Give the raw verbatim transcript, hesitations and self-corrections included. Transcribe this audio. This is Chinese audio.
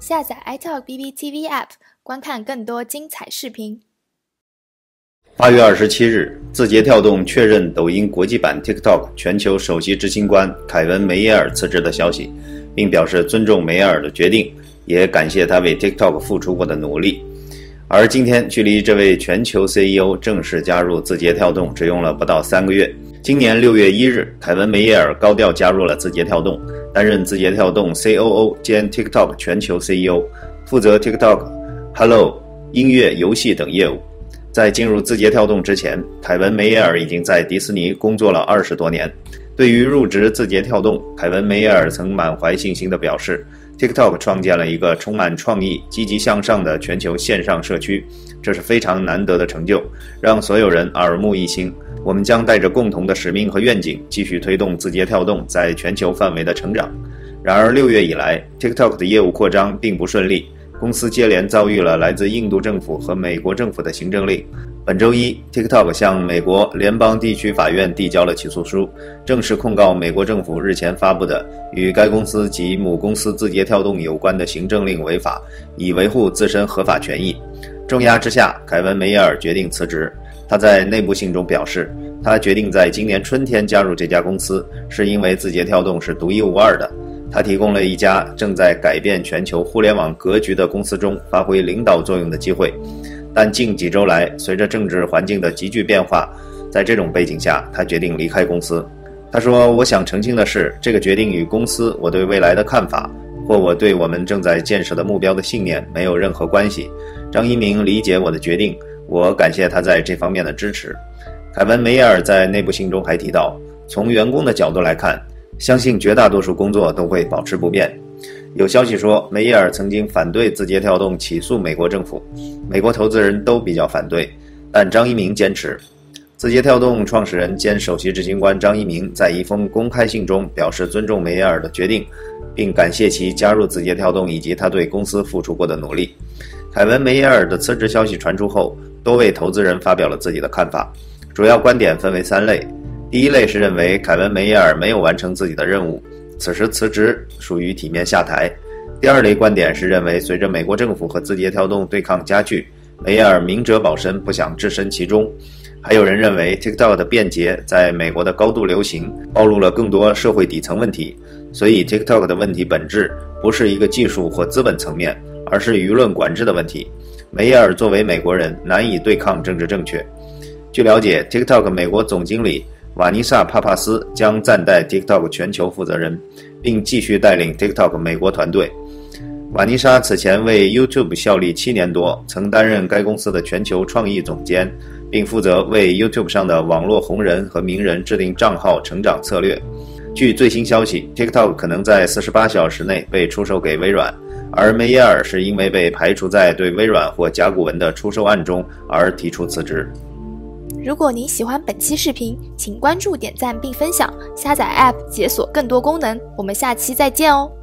下载 iTalk B B T V App， 观看更多精彩视频。 八月二十七日，字节跳动确认抖音国际版 TikTok 全球首席执行官凯文·梅耶尔辞职的消息，并表示尊重梅耶尔的决定，也感谢他为 TikTok 付出过的努力。而今天，距离这位全球 C E O 正式加入字节跳动只用了不到三个月。今年六月一日，凯文·梅耶尔高调加入了字节跳动，担任字节跳动 C O O 兼 TikTok 全球 C E O， 负责 TikTok、Hello、音乐、游戏等业务。在进入字节跳动之前，凯文·梅耶尔已经在迪士尼工作了二十多年。对于入职字节跳动，凯文·梅耶尔曾满怀信心地表示 ，TikTok 创建了一个充满创意、积极向上的全球线上社区，这是非常难得的成就，让所有人耳目一新。我们将带着共同的使命和愿景，继续推动字节跳动在全球范围的成长。然而，六月以来 ，TikTok 的业务扩张并不顺利。公司接连遭遇了来自印度政府和美国政府的行政令。本周一 ，TikTok 向美国联邦地区法院递交了起诉书，正式控告美国政府日前发布的与该公司及母公司字节跳动有关的行政令违法，以维护自身合法权益。重压之下，凯文·梅耶尔决定辞职。他在内部信中表示，他决定在今年春天加入这家公司，是因为字节跳动是独一无二的。他提供了一家正在改变全球互联网格局的公司中发挥领导作用的机会，但近几周来，随着政治环境的急剧变化，在这种背景下，他决定离开公司。他说：“我想澄清的是，这个决定与公司我对未来的看法，或我对我们正在建设的目标的信念没有任何关系。张一鸣理解我的决定，我感谢他在这方面的支持。”凯文·梅耶尔在内部信中还提到，从员工的角度来看，相信绝大多数工作都会保持不变。有消息说，梅耶尔曾经反对字节跳动起诉美国政府，美国投资人都比较反对，但张一鸣坚持。字节跳动创始人兼首席执行官张一鸣在一封公开信中表示尊重梅耶尔的决定，并感谢其加入字节跳动以及他对公司付出过的努力。凯文·梅耶尔的辞职消息传出后，多位投资人发表了自己的看法，主要观点分为三类。第一类是认为凯文·梅耶尔没有完成自己的任务，此时辞职属于体面下台。第二类观点是认为随着美国政府和字节跳动对抗加剧，梅耶尔明哲保身，不想置身其中。还有人认为 TikTok 的便捷在美国的高度流行，暴露了更多社会底层问题，所以 TikTok 的问题本质不是一个技术或资本层面，而是舆论管制的问题。梅耶尔作为美国人，难以对抗政治正确。据了解 ，TikTok 美国总经理瓦妮莎·帕帕斯将暂代 TikTok 全球负责人，并继续带领 TikTok 美国团队。瓦妮莎此前为 YouTube 效力七年多，曾担任该公司的全球创意总监，并负责为 YouTube 上的网络红人和名人制定账号成长策略。据最新消息 ，TikTok 可能在四十八小时内被出售给微软，而梅耶尔是因为被排除在对微软或甲骨文的出售案中而提出辞职。 如果您喜欢本期视频，请关注、点赞并分享，下载 App 解锁更多功能。我们下期再见哦！